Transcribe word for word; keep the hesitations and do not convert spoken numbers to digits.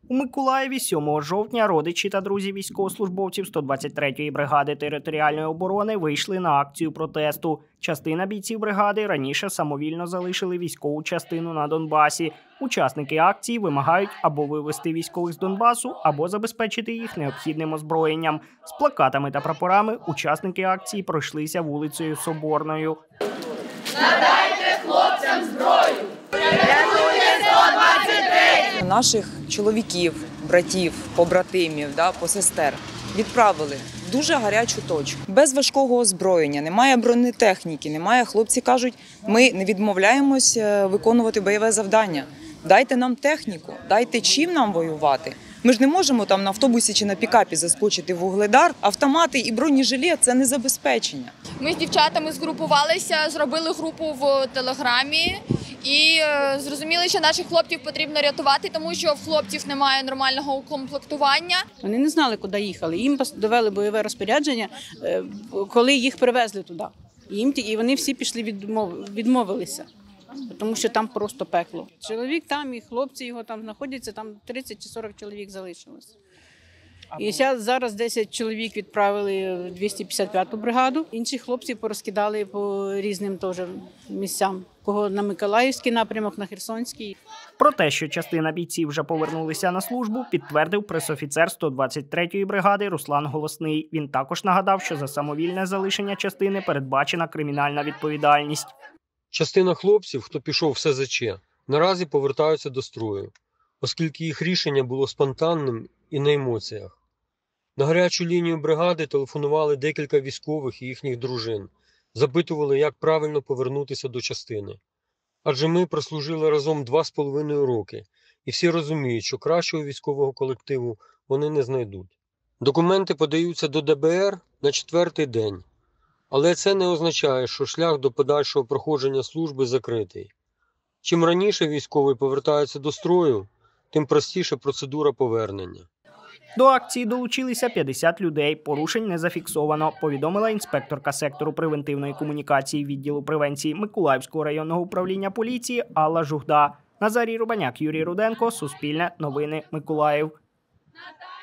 У Миколаєві сьомого жовтня родичі та друзі військовослужбовців сто двадцять третьої бригади територіальної оборони вийшли на акцію протесту. Частина бійців бригади раніше самовільно залишили військову частину на Донбасі. Учасники акції вимагають або вивезти військових з Донбасу, або забезпечити їх необхідним озброєнням. З плакатами та прапорами учасники акції пройшлися вулицею Соборною. Надайте хлопцям зброю! Наших чоловіків, братів, побратимів, да, посестер відправили в дуже гарячу точку. Без важкого озброєння, немає бронетехніки, немає. Хлопці кажуть, ми не відмовляємось виконувати бойове завдання. Дайте нам техніку, дайте чим нам воювати. Ми ж не можемо там на автобусі чи на пікапі заскочити в Вугледар. Автомати і бронежилет – це не забезпечення. Ми з дівчатами згрупувалися, зробили групу в Телеграмі і зрозуміли, що наших хлопців потрібно рятувати, тому що в хлопців немає нормального укомплектування. Вони не знали, куди їхали. Їм довели бойове розпорядження, коли їх привезли туди. Їм, і вони всі пішли, відмовилися. Тому що там просто пекло. Чоловік там і хлопці його там знаходяться, там тридцять чи сорок чоловік залишилось. І зараз десять чоловік відправили в двісті п'ятдесят п'яту бригаду. Інші хлопці порозкидали по різним теж місцям. Кого на Миколаївський напрямок, на Херсонський. Про те, що частина бійців вже повернулися на службу, підтвердив пресофіцер сто двадцять третьої бригади Руслан Голосний. Він також нагадав, що за самовільне залишення частини передбачена кримінальна відповідальність. Частина хлопців, хто пішов в СЗЧ, наразі повертаються до строю, оскільки їх рішення було спонтанним і на емоціях. На гарячу лінію бригади телефонували декілька військових і їхніх дружин, запитували, як правильно повернутися до частини. Адже ми прослужили разом два з половиною роки, і всі розуміють, що кращого військового колективу вони не знайдуть. Документи подаються до ДБР на четвертий день. Але це не означає, що шлях до подальшого проходження служби закритий. Чим раніше військовий повертається до строю, тим простіша процедура повернення. До акції долучилися п'ятдесят людей. Порушень не зафіксовано, повідомила інспекторка сектору превентивної комунікації відділу превенції Миколаївського районного управління поліції Алла Жугда. Назарій Рубаняк, Юрій Руденко, Суспільне, Новини, Миколаїв.